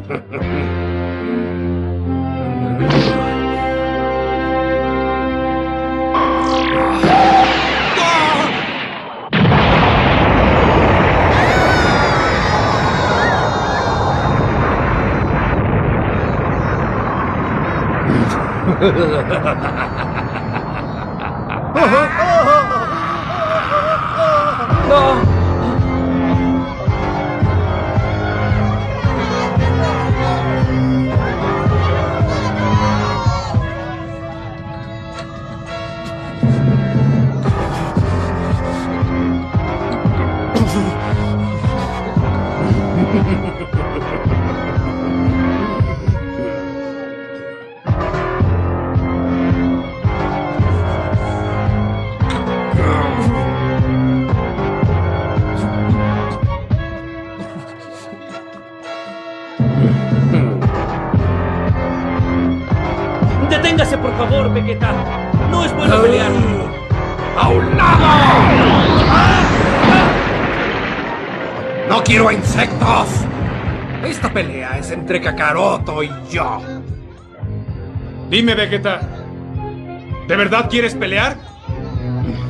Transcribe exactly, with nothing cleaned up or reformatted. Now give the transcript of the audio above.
¡No! Deténgase, por favor, Vegeta. No es bueno pelear. ¡A un lado! ¡No quiero insectos! Esta pelea es entre Kakaroto y yo. Dime, Vegeta, ¿de verdad quieres pelear?